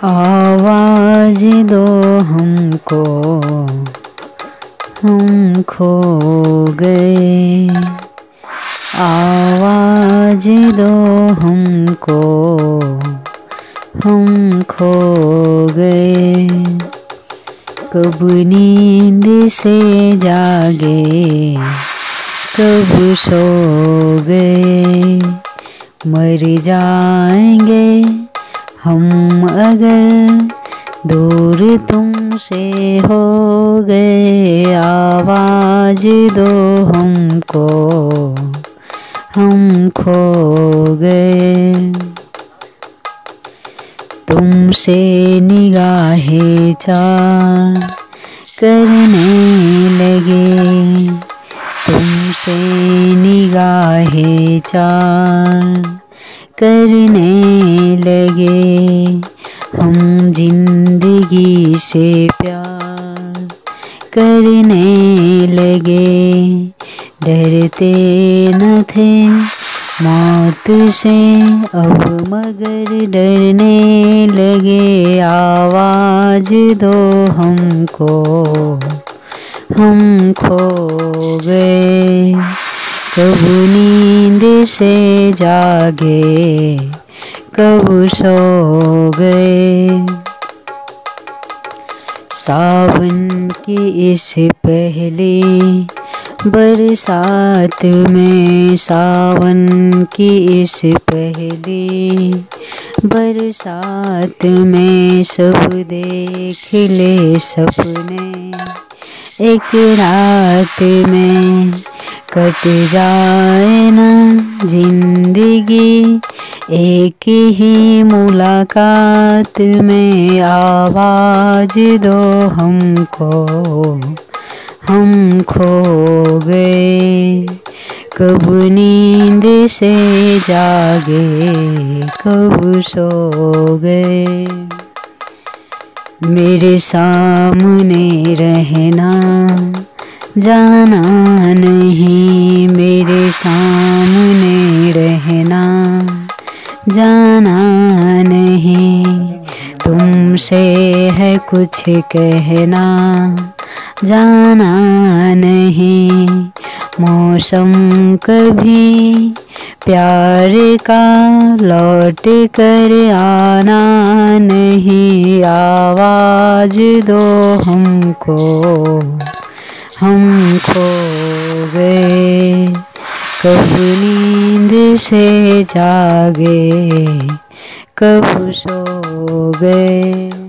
आवाज दो हमको, हम खो गए। आवाज दो हमको, हम खो गए। कब नींद से जागे, कब सो गए। मर जाएंगे हम अगर दूर तुमसे हो गए। आवाज दो हमको, हम खो गए। तुमसे निगाहें चार करने लगे, तुमसे निगाहें चार करने लगे। हम जिंदगी से प्यार करने लगे। डरते न थे मौत से अब मगर डरने लगे। आवाज दो हमको, हम खो गए। कब नींद से जागे, कब सो गए। सावन की इस पहली बरसात में, सावन की इस पहली बरसात में सब देख ले सपने एक रात में। कट जाए ना जिंदगी एक ही मुलाकात में। आवाज दो हमको, हम खो गए। कब नींद से जागे, कब सो गए। मेरे सामने रहना जाना नहीं, मेरे सामने रहना जाना नहीं। तुमसे है कुछ कहना जाना नहीं। मौसम कभी प्यार का लौट कर आना नहीं। आवाज दो हमको, हम खो गए। कब नींद से जागे, कब सो गए।